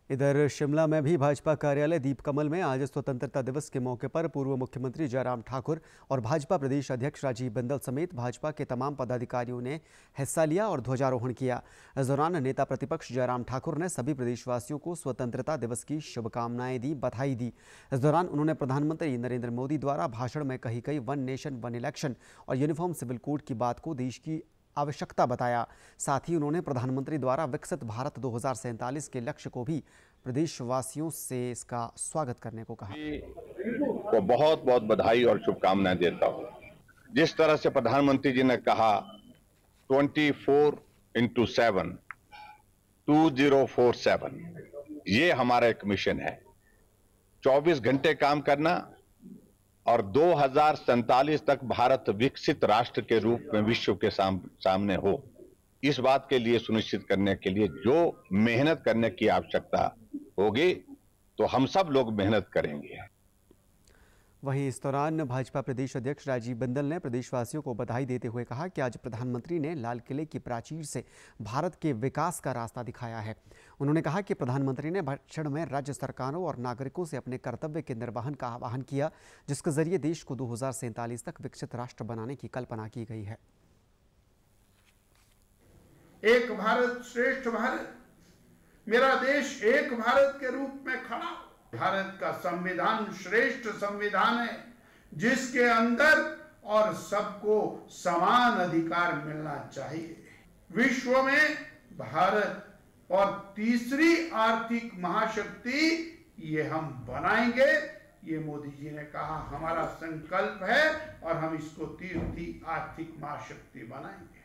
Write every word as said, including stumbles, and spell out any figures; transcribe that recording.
इधर शिमला में भी भाजपा कार्यालय दीपकमल में आज स्वतंत्रता दिवस के मौके पर पूर्व मुख्यमंत्री जयराम ठाकुर और भाजपा प्रदेश अध्यक्ष राजीव बिंदल समेत भाजपा के तमाम पदाधिकारियों ने हिस्सा लिया और ध्वजारोहण किया। इस दौरान नेता प्रतिपक्ष जयराम ठाकुर ने सभी प्रदेशवासियों को स्वतंत्रता दिवस की शुभकामनाएं दी, बधाई दी। इस दौरान उन्होंने प्रधानमंत्री नरेंद्र मोदी द्वारा भाषण में कही गई वन नेशन वन इलेक्शन और यूनिफॉर्म सिविल कोड की बात को देश की आवश्यकता बताया। साथ ही उन्होंने प्रधानमंत्री द्वारा विकसित भारत दो हज़ार सैंतालीस के लक्ष्य को भी प्रदेशवासियों से इसका स्वागत करने को कहा। तो बहुत बहुत बधाई और शुभकामनाएं देता हूं। जिस तरह से प्रधानमंत्री जी ने कहा चौबीस into seven two zero four seven, ये हमारा एक मिशन है। चौबीस घंटे काम करना और दो हज़ार सैंतालीस तक भारत विकसित राष्ट्र के रूप में विश्व के साम, सामने हो, इस बात के लिए सुनिश्चित करने के लिए जो मेहनत करने की आवश्यकता होगी तो हम सब लोग मेहनत करेंगे। वहीं इस दौरान भाजपा प्रदेश अध्यक्ष राजीव बिंदल ने प्रदेशवासियों को बधाई देते हुए कहा कि आज प्रधानमंत्री ने लाल किले की प्राचीर से भारत के विकास का रास्ता दिखाया है। उन्होंने कहा कि प्रधानमंत्री ने भाषण में राज्य सरकारों और नागरिकों से अपने कर्तव्य के निर्वहन का आह्वान किया, जिसके जरिए देश को दो हज़ार सैंतालीस तक विकसित राष्ट्र बनाने की कल्पना की गई है। एक भारत श्रेष्ठ भारत, मेरा देश एक भारत के रूप में खड़ा। भारत का संविधान श्रेष्ठ संविधान है जिसके अंदर और सबको समान अधिकार मिलना चाहिए। विश्व में भारत और तीसरी आर्थिक महाशक्ति ये हम बनाएंगे, ये मोदी जी ने कहा हमारा संकल्प है और हम इसको तीसरी आर्थिक महाशक्ति बनाएंगे।